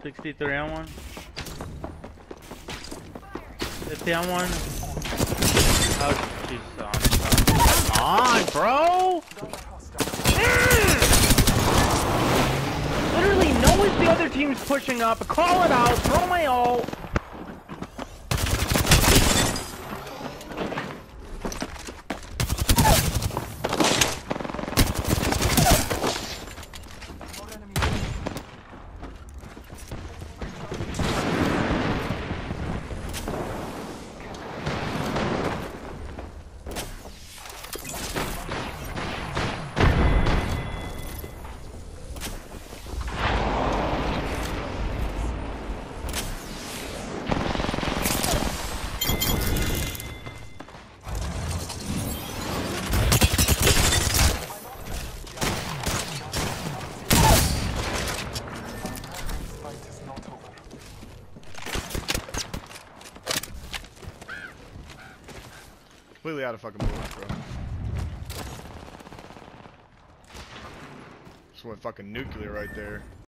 63 on one. 50 on one. Oh, Jesus. Come on, bro! Literally knows the other team's pushing up. Call it out. Throw my ult. Completely out of fucking bullets, bro. Just went fucking nuclear right there.